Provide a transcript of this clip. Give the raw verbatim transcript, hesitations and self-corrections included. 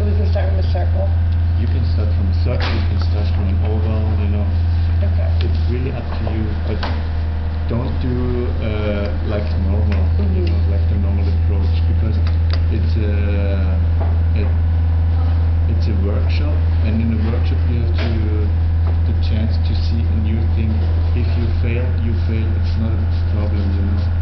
So we can start from a circle? You can start from a circle, you can start from an oval, you know. Okay. It's really up to you, but don't do uh, like normal, mm-hmm. you know, like the normal approach, because it's a, a it's a workshop, and in a workshop you have to the chance to see a new thing. If you fail, you fail. It's not a problem, you know.